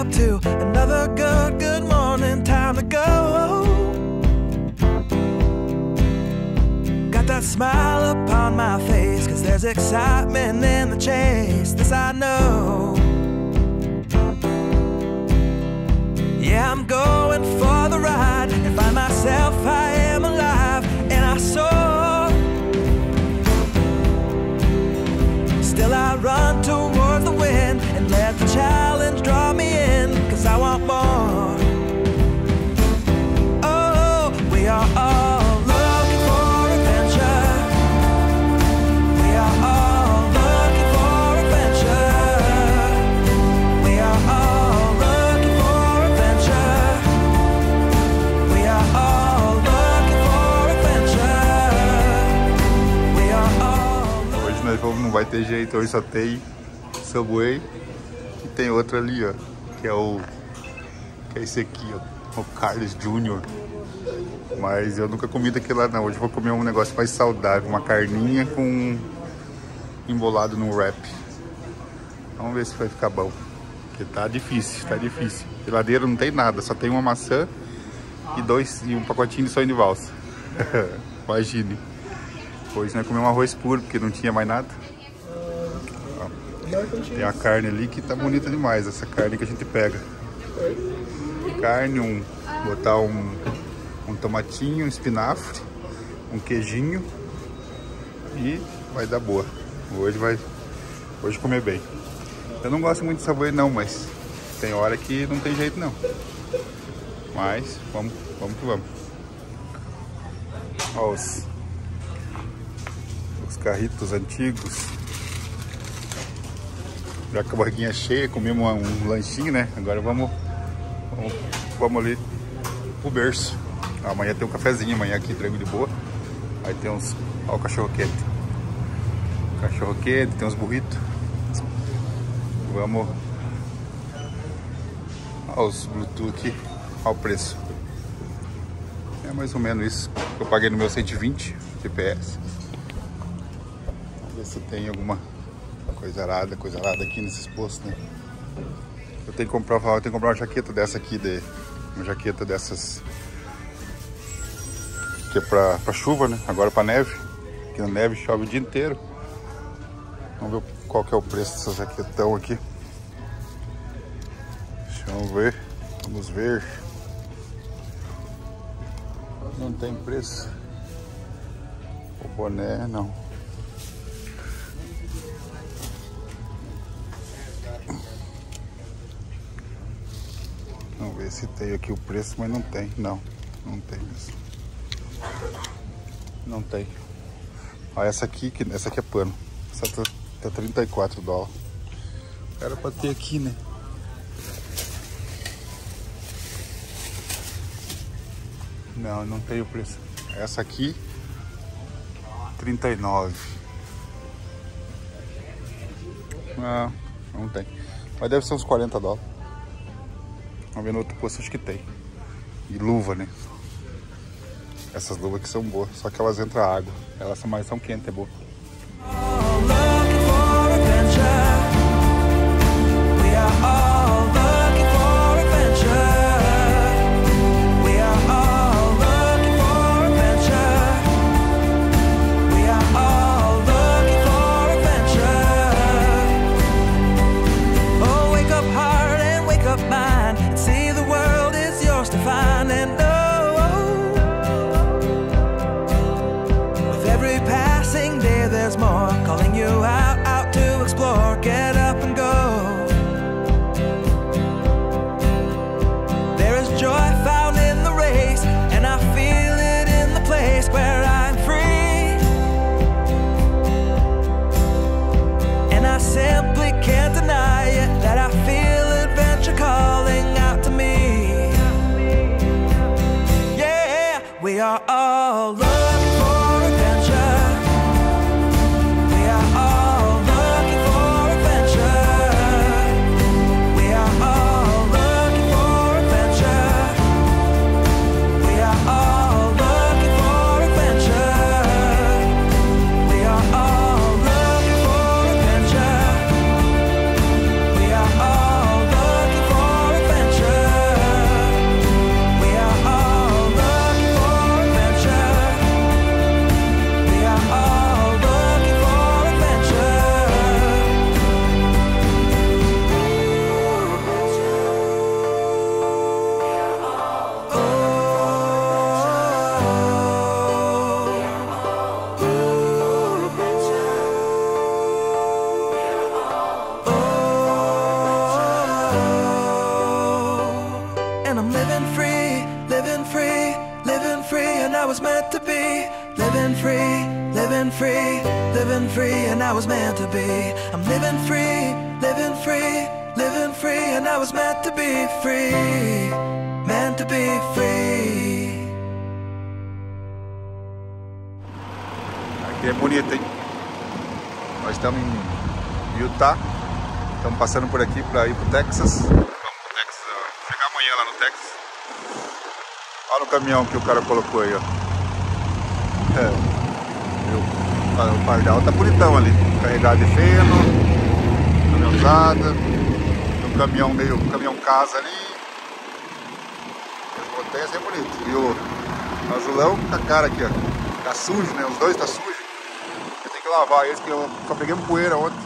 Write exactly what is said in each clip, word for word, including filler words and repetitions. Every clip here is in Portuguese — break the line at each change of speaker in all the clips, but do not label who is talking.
up to another good, good morning. Time to go. Got that smile upon my face, cause there's excitement in the chase. This I know. Yeah, I'm going for the ride and find myself, I am alive, and I soar. Still I run towards the wind and let the challenge draw me in, cause I want more. Oh, we are all looking for adventure. We are all looking for adventure. We are all looking for adventure. We are all looking for adventure. We are all.
Hoje nós vamos, não vai ter jeito, hoje só tem Subway e tem outro ali, ó, que é o que é esse aqui, ó, o Carl's Júnior Mas eu nunca comi daquele lá não. Hoje eu vou comer um negócio mais saudável, uma carninha com embolado num wrap. Vamos ver se vai ficar bom, porque tá difícil, tá difícil. Geladeira não tem nada, só tem uma maçã e dois e um pacotinho de sonho de valsa. Imagine. Hoje nós vamos comer um arroz puro, porque não tinha mais nada. Ó, tem a carne ali que tá bonita demais, essa carne que a gente pega. Carne, um, botar um, um tomatinho, um espinafre, um queijinho e vai dar boa. Hoje vai hoje comer bem. Eu não gosto muito de Subway não, mas tem hora que não tem jeito não. Mas vamos, vamos que vamos. Ó, os, os carritos antigos. Já com a barriguinha cheia, comemos um, um lanchinho, né? Agora vamos, vamos, vamos ali pro berço. Amanhã tem um cafezinho, amanhã aqui, tranquilo de boa. Aí tem uns, ó o cachorro quente. Cachorro quente, tem uns burritos. Vamos. Olha os Bluetooth aqui, olha o preço. É mais ou menos isso. Eu paguei no meu cento e vinte G P S. Vamos ver se tem alguma coisa arada, coisa arada aqui nesses postos, né? Eu tenho que comprar, eu tenho que comprar uma jaqueta dessa aqui, de, uma jaqueta dessas que é pra, pra chuva, né? Agora pra neve. Porque na neve chove o dia inteiro. Vamos ver qual que é o preço dessa jaquetão aqui. Deixa eu ver. Vamos ver. Não tem preço. O boné não. Vamos ver se tem aqui o preço, mas não tem. Não, não tem mesmo. Não tem. Ó, essa aqui, essa aqui é pano. Essa tá, tá trinta e quatro dólares. Era pra ter aqui, né? Não, não tem o preço. Essa aqui, trinta e nove. Não, não tem. Mas deve ser uns quarenta dólares. Vamos ver no outro posto, acho que tem. E luva, né? Essas luvas aqui são boas, só que elas entram água. Elas são mais são quentes, é boa.
Every passing day was meant to be. Living free, living free, living free, and I was meant to be. I'm living free, living free, living free, and I was meant to be free, meant to be free.
Aqui é bonito, hein? Nós estamos em Utah, estamos passando por aqui para ir pro Texas. Vamos pro Texas, chegar amanhã lá no Texas. Olha o caminhão que o cara colocou aí, ó. É, o pardal tá bonitão ali, carregado de feno, caminhãozada, um caminhão meio, um caminhão casa ali. O Texas é bonito. E o azulão com a cara aqui, ó, tá sujo, né? Os dois tá sujo. Eu tenho que lavar eles, que eu só peguei poeira ontem.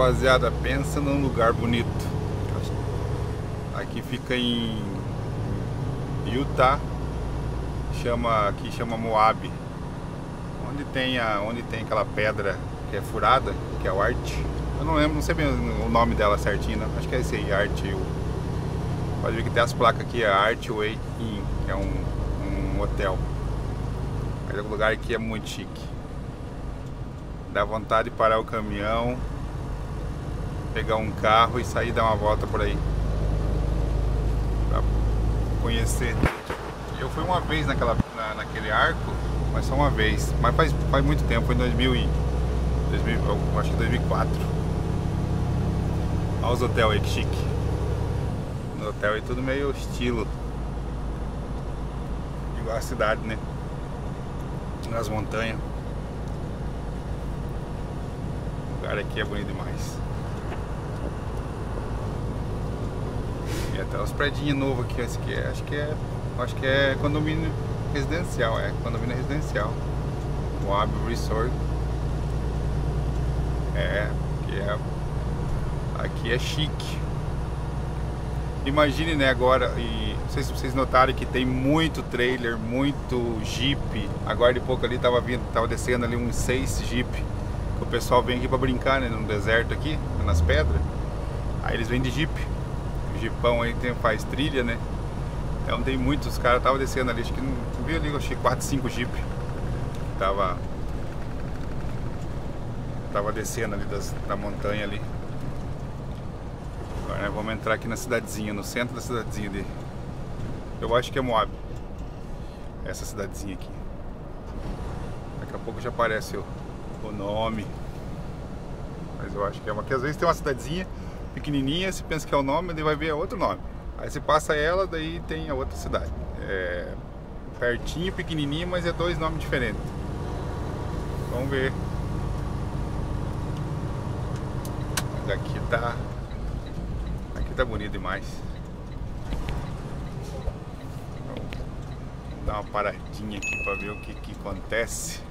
Rapaziada, pensa num lugar bonito. Aqui fica em Utah, chama, aqui chama Moab. Onde tem, a, onde tem aquela pedra que é furada, que é o Art. Eu não lembro, não sei bem o nome dela certinho, não. Acho que é esse aí, Art. Pode ver que tem as placas aqui, a Archway Inn, que é um, um hotel. Mas o lugar aqui é muito chique. Dá vontade de parar o caminhão, pegar um carro e sair e dar uma volta por aí pra conhecer. Eu fui uma vez naquela, na, naquele arco, mas só uma vez. Mas faz, faz muito tempo, foi em dois mil e, dois mil, eu acho que dois mil e quatro. Olha os hotéis aí, que chique. No hotel aí tudo meio estilo, igual a cidade, né? Nas montanhas. O lugar aqui é bonito demais. E até os predinhos novos aqui, esse aqui é, acho que é, acho que é condomínio residencial, é condomínio residencial. Moab Resort. É, aqui é, aqui é chique. Imagine, né, agora, e não sei se vocês notaram que tem muito trailer, muito jeep. Agora de pouco ali tava vindo, tava descendo ali uns seis jeep. O pessoal vem aqui pra brincar, né, no deserto aqui, nas pedras. Aí eles vêm de jeep. O jeepão aí tem, faz trilha, né? Então tem muitos, os caras estavam descendo ali, acho que não, não viu ali, eu achei quatro, cinco jeep. Tava Tava descendo ali das, da montanha ali. Agora, né, vamos entrar aqui na cidadezinha, no centro da cidadezinha de... Eu acho que é Moab. Essa cidadezinha aqui. Daqui a pouco já aparece o, o nome. Mas eu acho que é uma... Porque às vezes tem uma cidadezinha pequenininha, você pensa que é o nome, daí vai ver outro nome. Aí você passa ela, daí tem a outra cidade. É pertinho, pequenininho, mas é dois nomes diferentes. Vamos ver. Mas aqui tá... Aqui tá bonito demais. Vamos dar uma paradinha aqui pra ver o que que acontece.